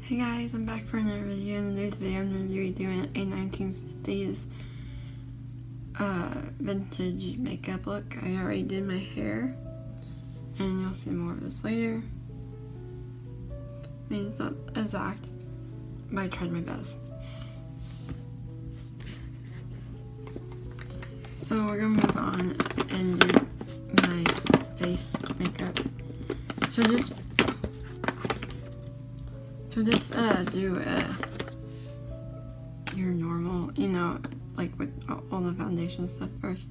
Hey guys, I'm back for another video. In this video, I'm going to be doing a 1950s vintage makeup look. I already did my hair, and you'll see more of this later. I mean, it's not exact, but I tried my best. So we're going to move on and do my face makeup. So just do your normal, like with all the foundation stuff first.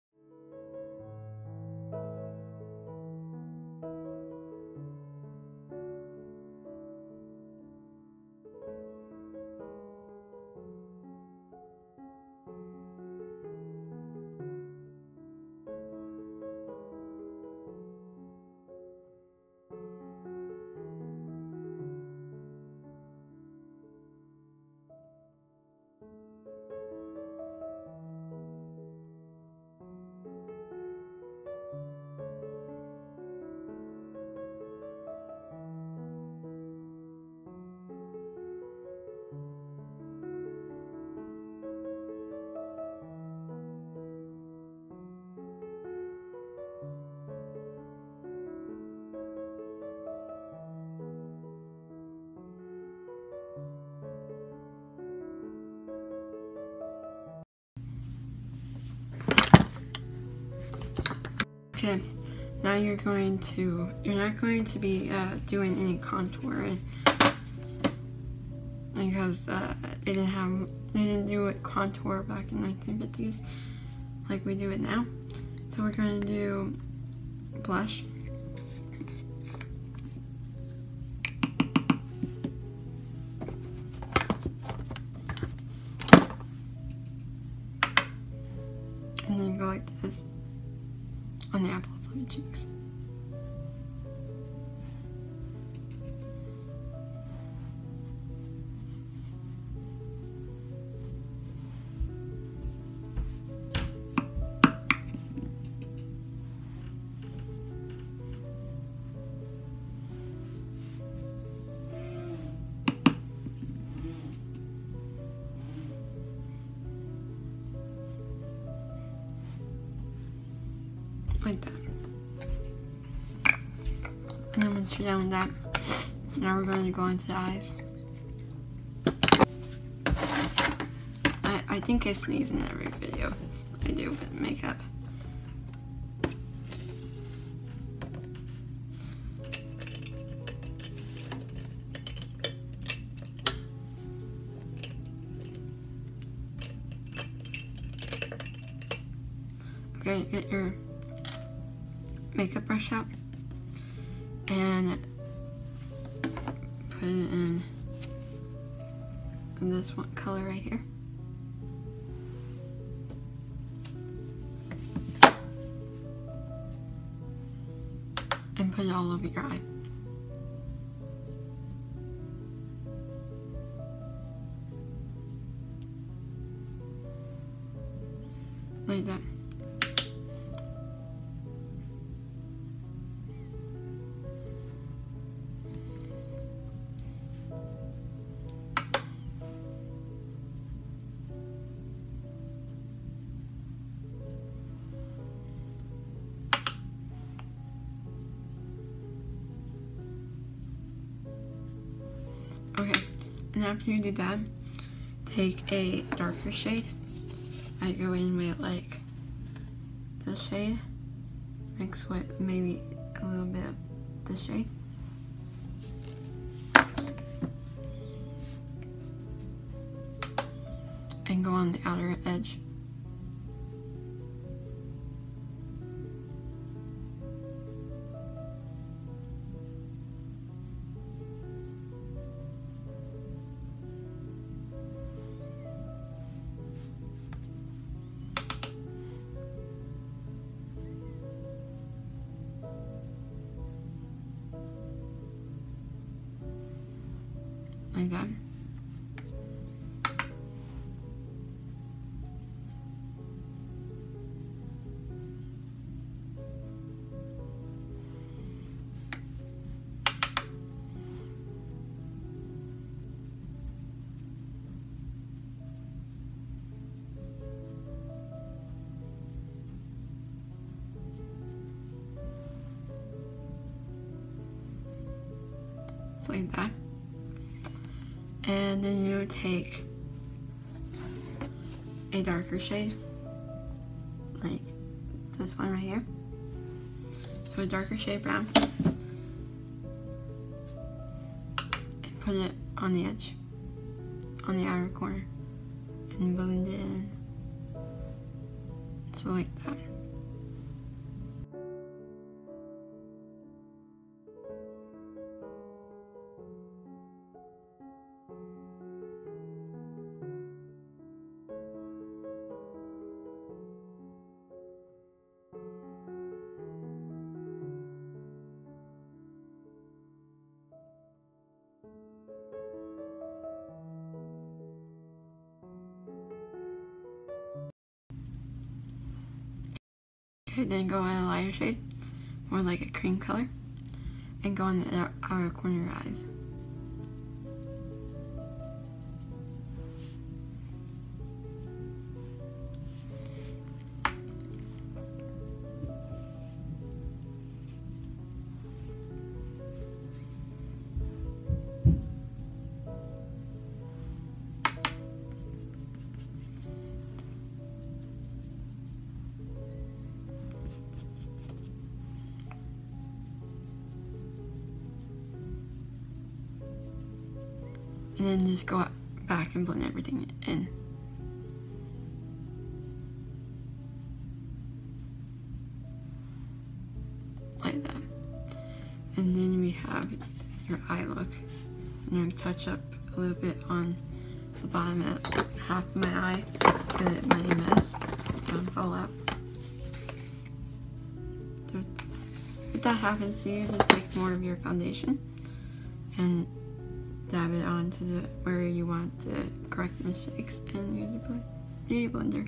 Okay, now you're not going to be doing any contouring because they didn't do it contour back in 1950s like we do it now. So we're going to do blush. And then go like this on the apples of the cheeks. Like that. And then once you're done with that, now we're going to go into the eyes. I think I sneeze in every video I do with makeup. Okay, get your makeup brush out and put it in this one color right here. And put it all over your eye. Like that. Okay, and after you do that, take a darker shade. I go in with like this shade, mix with maybe a little bit of this shade. And go on the outer edge. Like that. like that. And then you take a darker shade, like this one right here. So a darker shade brown, and put it on the edge, on the outer corner, and blend it in. So like that. Okay, then go in a lighter shade, more like a cream color, and go on the outer corner of your eyes. And then just go back and blend everything in. Like that. And then we have your eye look. I'm going to touch up a little bit on the bottom half of my eye because it might mess and fall out. So if that happens to you, just take more of your foundation and dab it onto where you want to correct mistakes and use your beauty blender.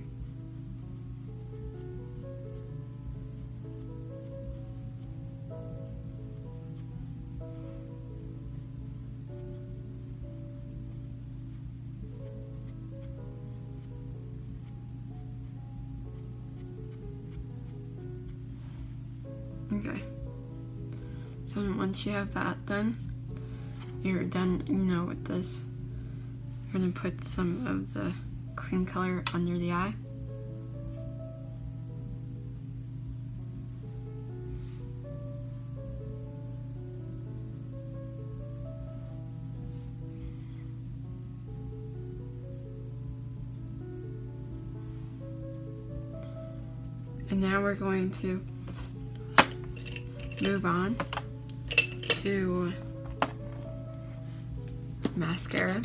Okay, so once you have that done, you're done, with this. You're gonna put some of the cream color under the eye. And now we're going to move on to mascara.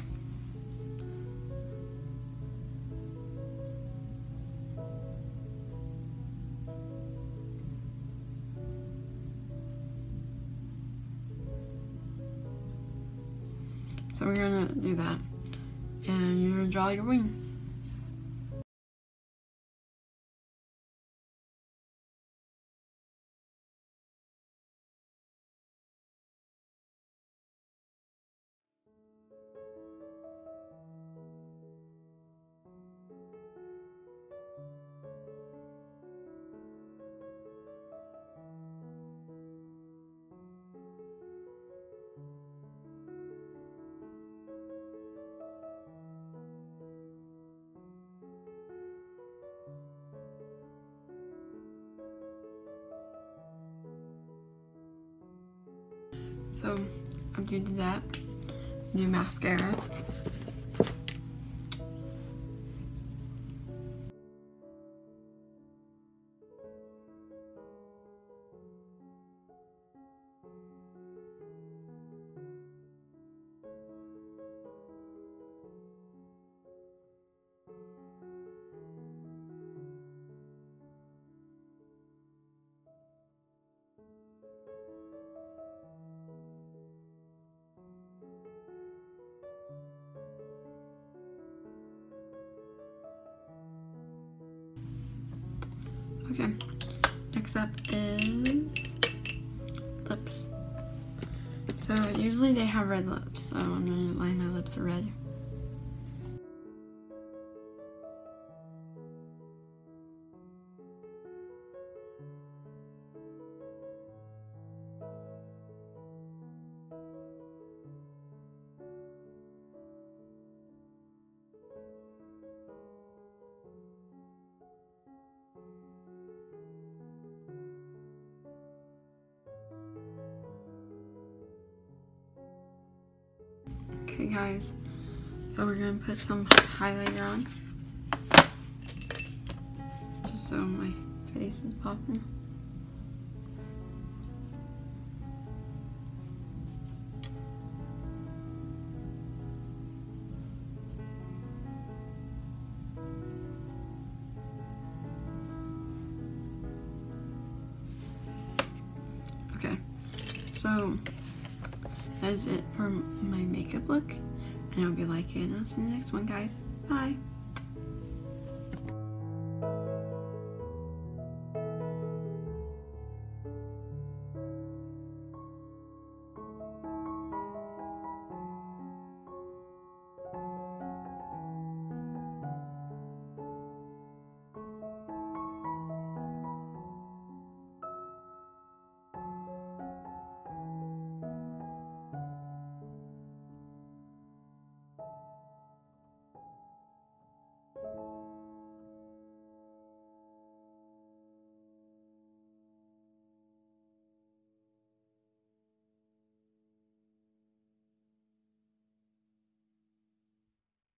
So we're gonna do that, and you're gonna draw your wing. So after you do that, do mascara. Okay, next up is lips. So usually they have red lips, so I'm gonna line my lips are red. guys, so we're gonna put some highlighter on, just so my face is popping. Okay, so that is it for my makeup look, and I hope you like it, and I'll see you in the next one, guys. Bye!